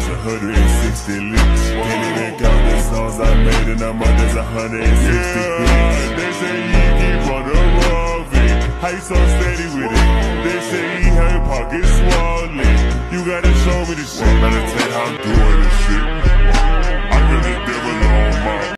That's 160 licks. Can't even count the songs I made in a month. That's 160 hits. They say he keep on the wrong beat. How you so steady with it? They say he had pockets swollen. You gotta show me the shit. Meditate how I'm doing this shit.